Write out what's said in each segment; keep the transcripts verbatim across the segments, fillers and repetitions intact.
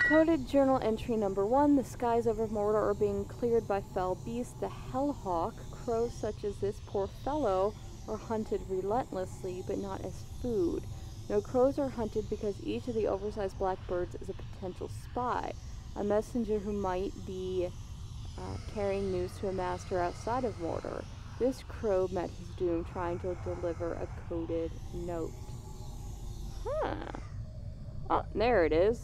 Coded journal entry number one. The skies over Mordor are being cleared by fell beasts. The Hellhawk, crows such as this poor fellow, are hunted relentlessly, but not as food. No crows are hunted because each of the oversized blackbirds is a potential spy, a messenger who might be uh, carrying news to a master outside of Mordor. This crow met his doom trying to deliver a coded note. Huh. Oh, there it is.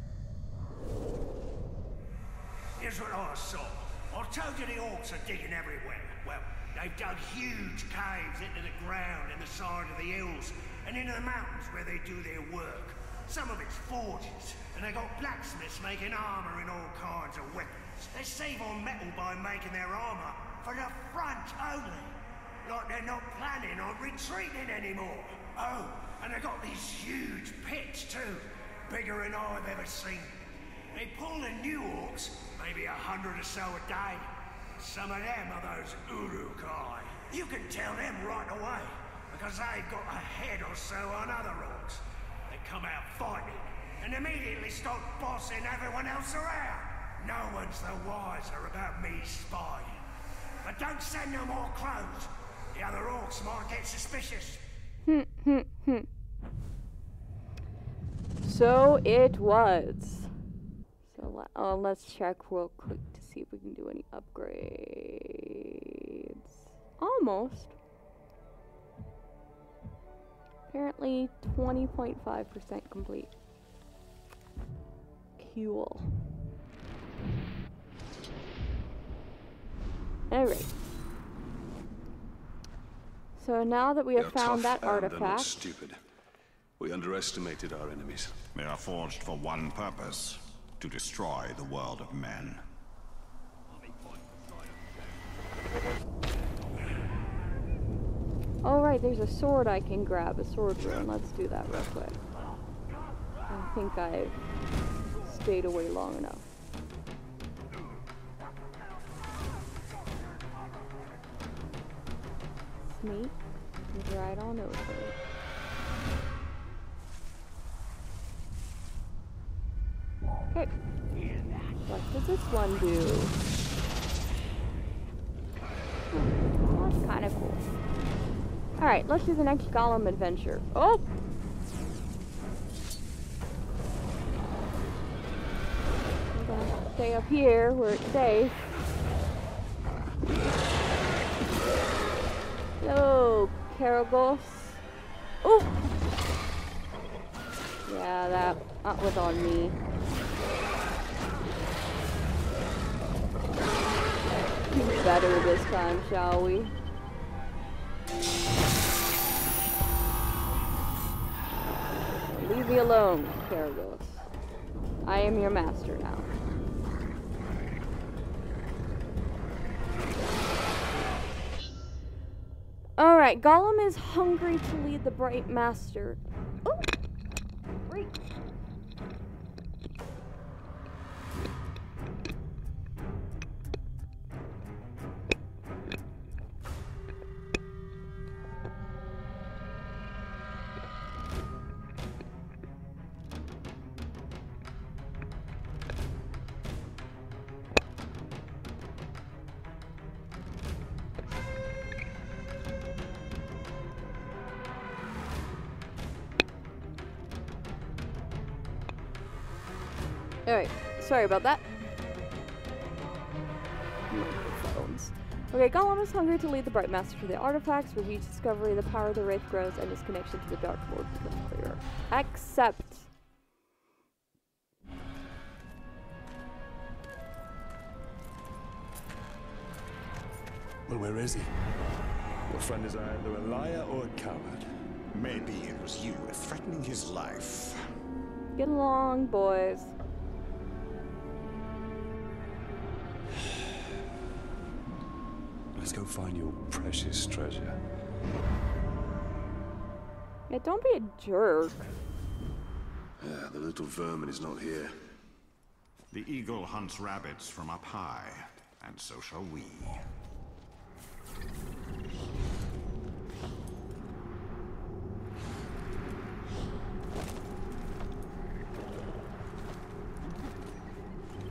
Here's what I saw. I told you the orcs are digging everywhere. Well, they've dug huge caves into the ground in the side of the hills and into the mountains where they do their work. Some of it's forges, and they got blacksmiths making armor and all kinds of weapons. They save on metal by making their armor for the front only. Like they're not planning on retreating anymore. Oh, and they got these huge pits too, bigger than I've ever seen. They pull in new orcs, maybe a hundred or so a day. Some of them are those Uruk-hai. You can tell them right away, because they've got a head or so on other orcs. They come out fighting, and immediately start bossing everyone else around. No one's the wiser about me spying. But don't send no more crows. The other orcs might get suspicious. Hmm, hmm, hmm. So it was. So uh, let's check real quick to see if we can do any upgrades. Almost. Apparently twenty point five percent complete. Cool. Alright. So now that we have found that artifact. Not stupid. We underestimated our enemies. They are forged for one purpose: to destroy the world of men. Alright, there's a sword I can grab, a sword rune. Let's do that real quick. I think I've stayed away long enough. Sneak right on over. Okay. What does this one do? Hmm, that's kind of cool. Alright, let's do the next Gollum adventure. Oh! We're gonna stay up here where it's safe. Hello, Karagos. Oh! Yeah, that, that was on me. Better this time, shall we? Leave me alone, Karagos. I am your master now. Alright, Gollum is hungry to lead the Bright Master. Oh! Great. Alright, sorry about that. Microphones. Okay, Gollum is hungry to lead the Bright Master to the artifacts. With each discovery, the power of the Wraith grows and his connection to the Dark Lord becomes clearer. Accept. Well, where is he? Your friend is either a liar or a coward. Maybe it was you threatening his life. Get along, boys. Let's go find your precious treasure. Yeah, don't be a jerk. Yeah, the little vermin is not here. The eagle hunts rabbits from up high, and so shall we.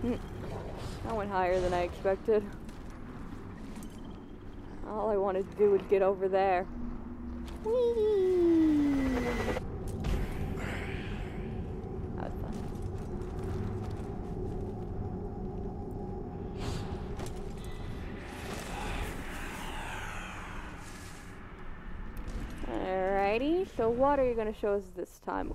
That went higher than I expected. All I wanted to do was get over there. Whee! That was fun. Alrighty, so what are you going to show us this time?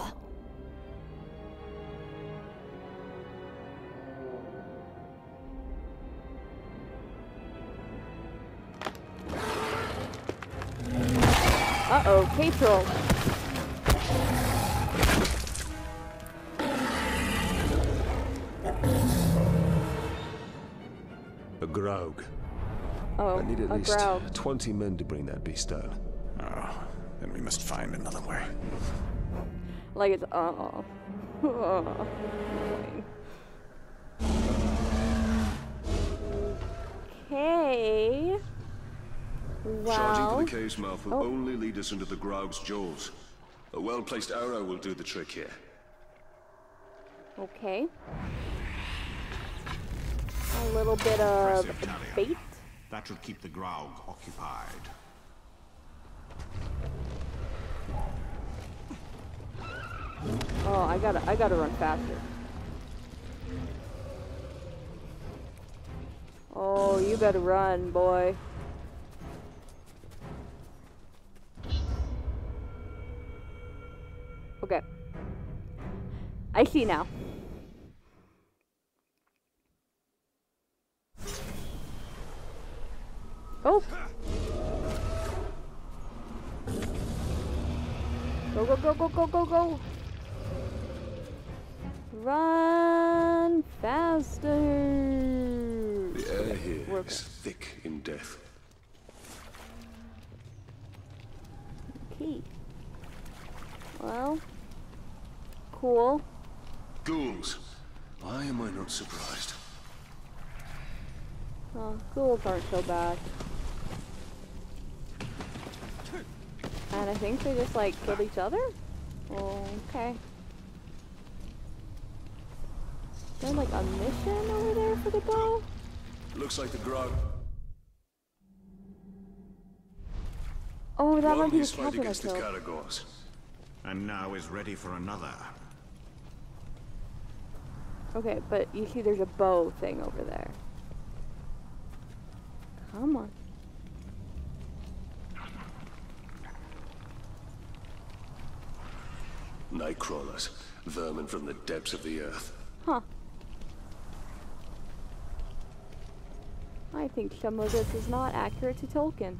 Uh-oh, K-Troll. A Graug. Oh, I need at a least Graug. twenty men to bring that beast down. Oh, then we must find another way. Like it's, uh-oh. Oh. Okay. Charging Well. to the cave's mouth will Oh. only lead us into the Graug's jaws. A well-placed arrow will do the trick here. Okay. A little bit of Impressive, Talia. bait. That should keep the Graug occupied. Oh, I gotta, I gotta run faster. Oh, you better run, boy. Okay. I see now. Oh. Go, go, go, go, go, go, go. Run faster. The air here Work is it. thick in death. Okay. Well. Cool. Ghouls. Why am I not surprised? Oh, ghouls aren't so bad. And I think they just like killed each other? Oh, okay. Is there like a mission over there for the bow? Looks like the Graug. Oh, that might One be the is fight captain I against the killed. Caragors. And now is ready for another. Okay, but you see there's a bow thing over there. Come on. Nightcrawlers. Vermin from the depths of the earth. Huh. I think some of this is not accurate to Tolkien.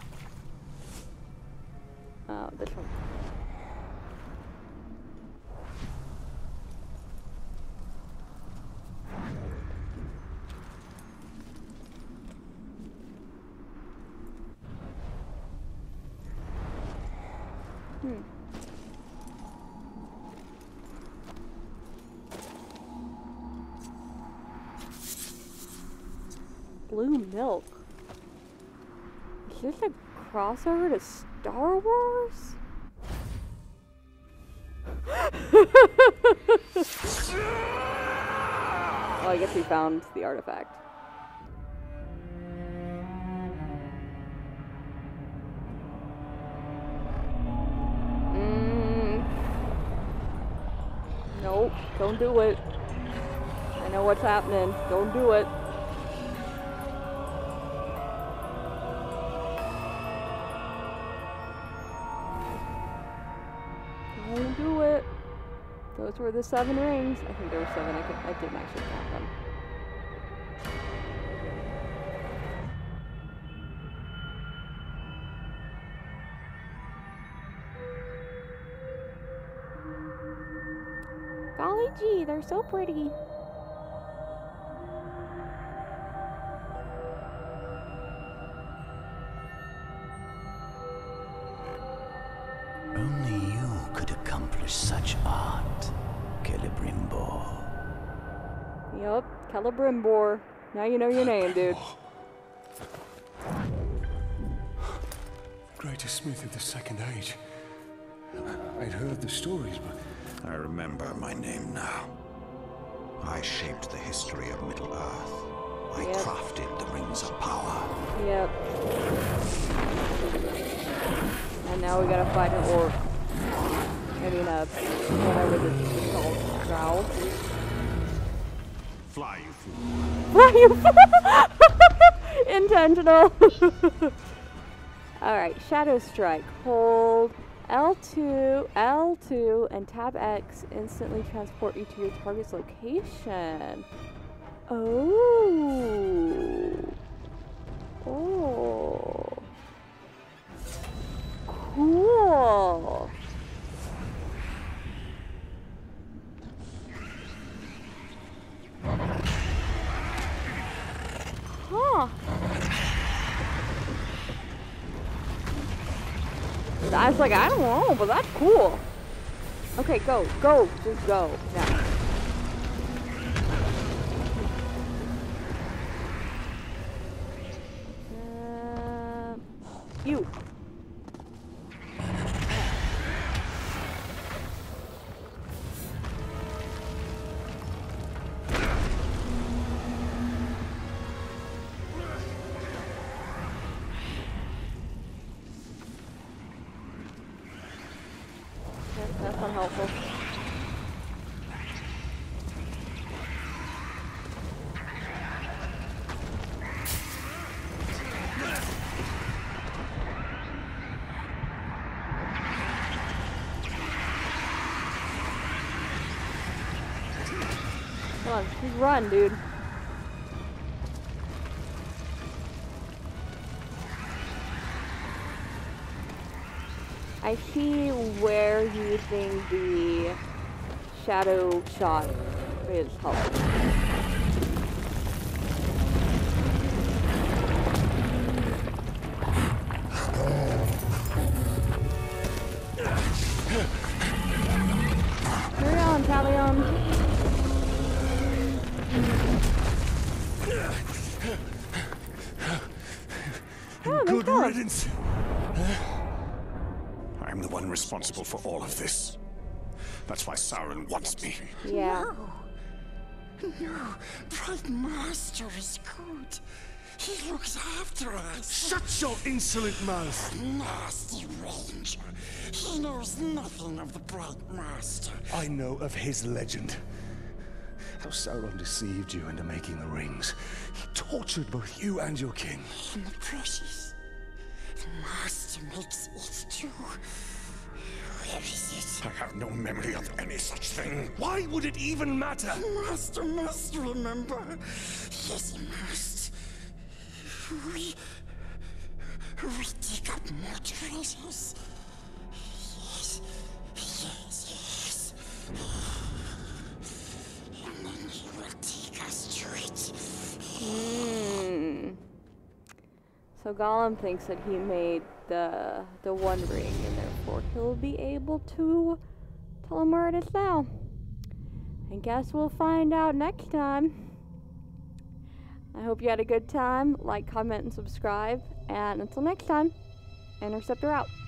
Oh, this one. Hmm. Blue milk. Is this a crossover to Star Wars? Well, I guess we found the artifact. Mm. Nope, don't do it. I know what's happening. Don't do it. Don't do it. Those were the seven rings. I think there were seven. I, could, I didn't actually count them. Golly gee, they're so pretty. Only you could accomplish such art, Celebrimbor. Yup, Celebrimbor. Now you know your name, dude. Greatest smith of the Second Age. I'd heard the stories, but I remember my name now. I shaped the history of Middle-earth. I Yep. crafted the Rings of Power. Yep. And now we gotta fight an orc. I mean, uh, whatever this is called. Drow. Fly, you fool. Why you intentional? Alright, Shadow Strike. Hold L two, L two, and tab X instantly transport you to your target's location. Oh. Oh. Cool. Huh. I was like, I don't know, but that's cool. Okay, go, go, just go. Now. Uh, you. That's unhelpful. Come on, just run, dude. I see where you think the shadow shot is helpful. Carry on, Talion. Oh, Good go. riddance. I'm the one responsible for all of this. That's why Sauron wants me. Yeah. No, Bright Master is good. He looks after us. Shut your insolent mouth. Nasty Ranger. He knows nothing of the Bright Master. I know of his legend. How Sauron deceived you into making the rings. He tortured both you and your king. And the precious. The Master makes it too. Where is it? I have no memory of any such thing. Why would it even matter? The Master must remember. Yes, he must. We... We dig up more treasures. Yes, yes, yes. And then he will take us to it. Hmm. So Gollum thinks that he made the the One Ring, and therefore he'll be able to tell him where it is now. I guess we'll find out next time. I hope you had a good time. Like, comment, and subscribe. And until next time, Interceptor out.